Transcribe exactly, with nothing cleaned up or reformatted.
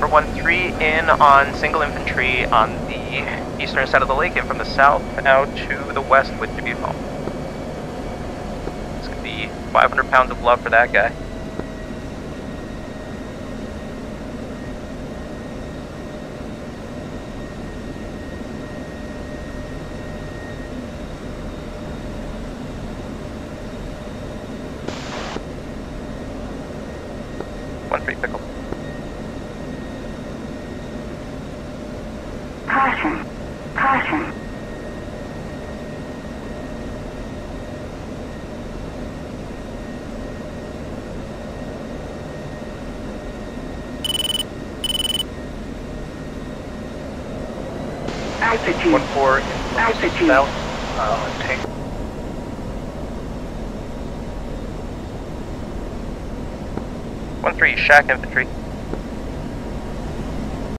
one three in on single infantry on the eastern side of the lake and from the south out to the west with Dubuque Hall. It's going to be five hundred pounds of love for that guy. one three pickle. Caution. Caution. Altitude. one four Altitude. south. Uh, take. one three, shack infantry.